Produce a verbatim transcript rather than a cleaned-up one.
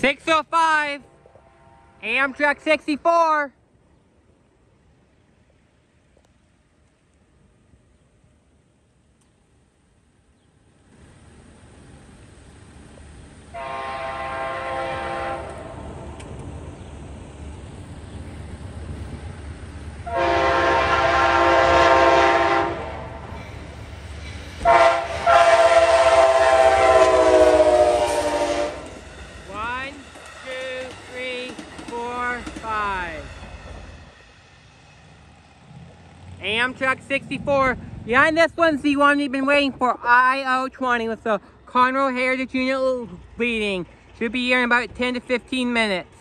six oh five, Amtrak sixty-four. Amtrak sixty-four. Behind this one's the one we've been waiting for, I O twenty, with the Conroe Heritage Unit leading. Should be here in about ten to fifteen minutes.